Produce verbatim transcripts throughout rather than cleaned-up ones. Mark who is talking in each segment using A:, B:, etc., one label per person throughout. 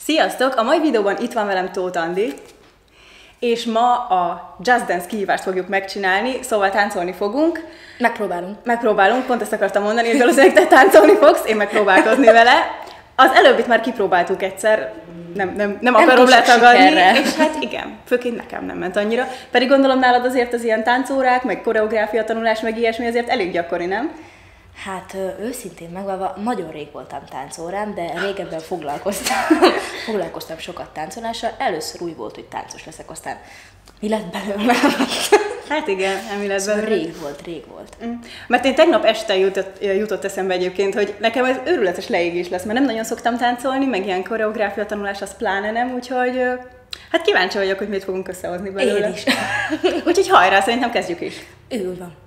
A: Sziasztok! A mai videóban itt van velem Tóth Andi, és ma a Just Dance kihívást fogjuk megcsinálni, szóval táncolni fogunk.
B: Megpróbálunk.
A: Megpróbálunk, pont ezt akartam mondani, hogy valószínűleg te táncolni fogsz, én megpróbálkozni vele. Az előbbit már kipróbáltuk egyszer, nem, nem, nem akarom letagadni, és hát igen, főként nekem nem ment annyira. Pedig gondolom nálad azért az ilyen táncórák, meg koreográfia tanulás, meg ilyesmi azért elég gyakori, nem?
B: Hát őszintén megvalva, nagyon rég voltam táncórán, de régebben foglalkoztam, foglalkoztam sokat táncolással. Először úgy volt, hogy táncos leszek, aztán mi lett belőle?
A: Hát igen, mi lett belőle.
B: Rég volt, rég volt.
A: Mm. Mert én tegnap este jutott, jutott eszembe egyébként, hogy nekem ez őrületes leégés lesz, mert nem nagyon szoktam táncolni, meg ilyen koreográfia tanulás az pláne nem, úgyhogy hát kíváncsi vagyok, hogy mit fogunk összehozni belőle.
B: Én is.
A: Úgyhogy hajrá, szerintem kezdjük is.
B: Ő úgy van.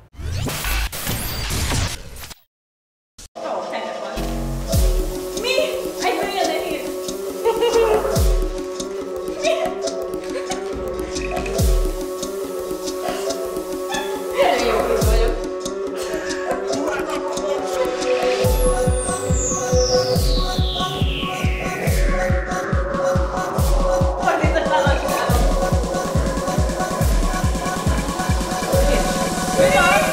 A: Yeah.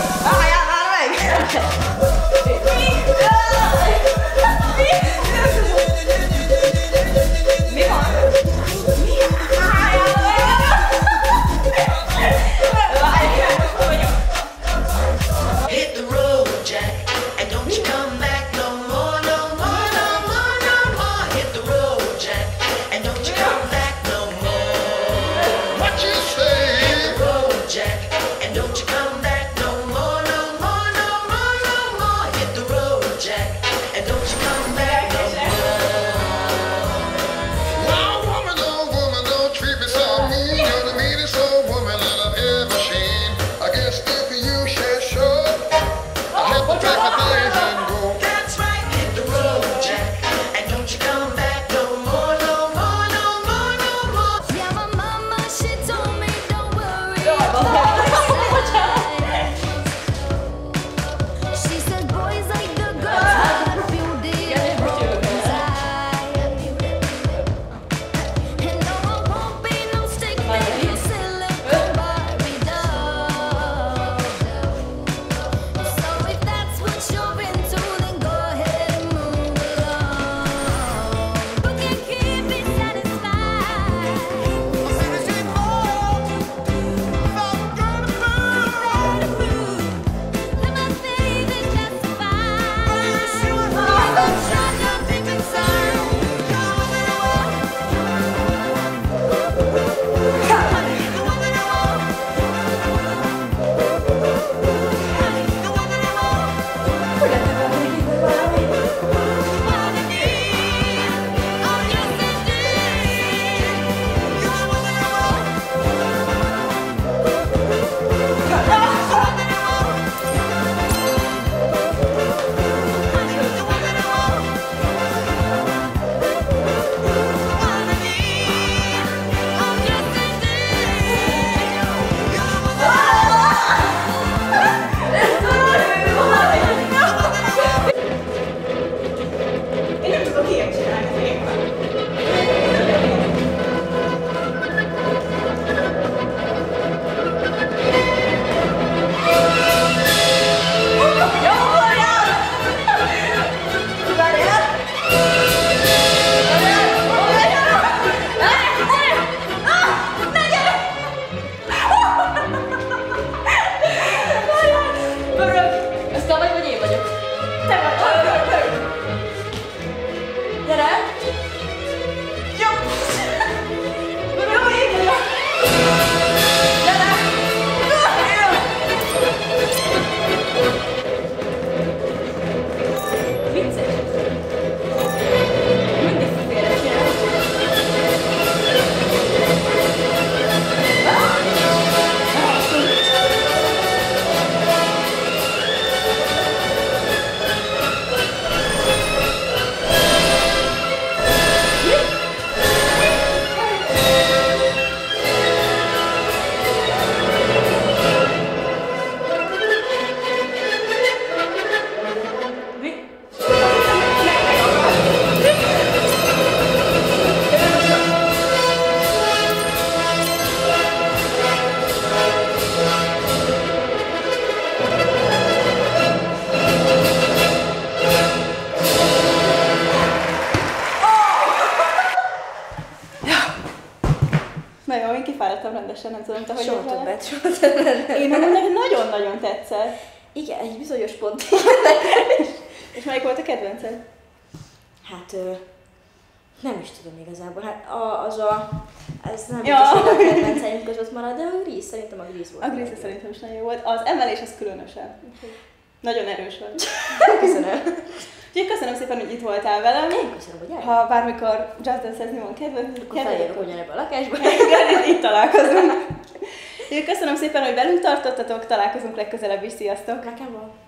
A: csináltam rendesen, nem tudom, te hogy
B: soha többet, soha többet.
A: Én amúgy nekem nagyon-nagyon tetszett.
B: Igen, egy bizonyos pont.
A: És melyik volt a kedvenced?
B: Hát, ö, nem is tudom igazából. Hát a, az a... Ez nem
A: ja.
B: biztos, hogy a kedvenceim között marad, de a Grease, szerintem a Grease volt.
A: A Grease szerintem is nagyon jó volt. Az emelés az különösen. Nagyon erős volt.
B: Köszönöm.
A: Úgyhogy köszönöm szépen, hogy itt voltál velem.
B: Én köszönöm, hogy eljött.
A: Ha bármikor Just Dance-ezni van kedved,
B: akkor feljövök ugyanebben a lakásban.
A: Igen, itt találkozunk. Úgyhogy köszönöm szépen, hogy velünk tartottatok, találkozunk legközelebb is, sziasztok!
B: Nekem van.